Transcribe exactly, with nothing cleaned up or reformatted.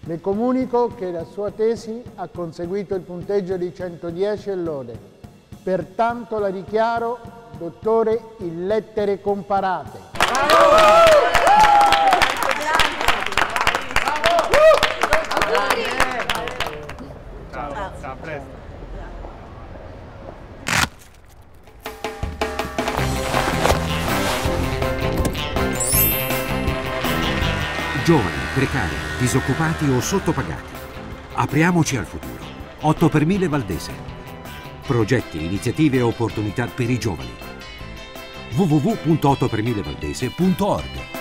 Le comunico che la sua tesi ha conseguito il punteggio di centodieci e lode. Pertanto la dichiaro dottore in lettere comparate. Bravo! Ciao, ciao, a presto. Giovani, precari, disoccupati o sottopagati. Apriamoci al futuro. otto per mille Valdese. Progetti, iniziative e opportunità per i giovani. w w w punto otto per mille valdese punto org